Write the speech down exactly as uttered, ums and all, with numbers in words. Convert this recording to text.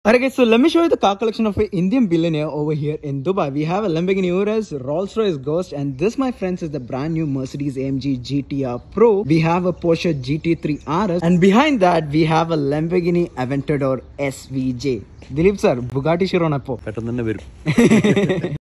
Alright guys, so let me show you the car collection of an Indian billionaire over here in Dubai. We have a Lamborghini Urus, Rolls-Royce Ghost, and this, my friends, is the brand new Mercedes A M G G T R Pro. We have a Porsche G T three R S, and behind that we have a Lamborghini Aventador S V J. Dilip sir, Bugatti Chiron appo.